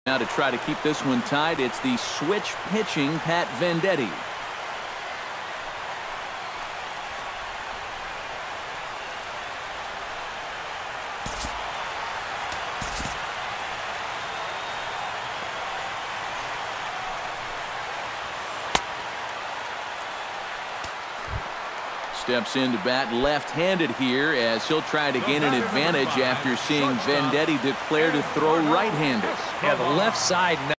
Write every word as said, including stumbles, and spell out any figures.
Now to try to keep this one tied, it's the switch pitching Pat Venditte. Steps into bat left-handed here as he'll try to gain an advantage after seeing Venditte declare to throw right-handed. Yeah, the left side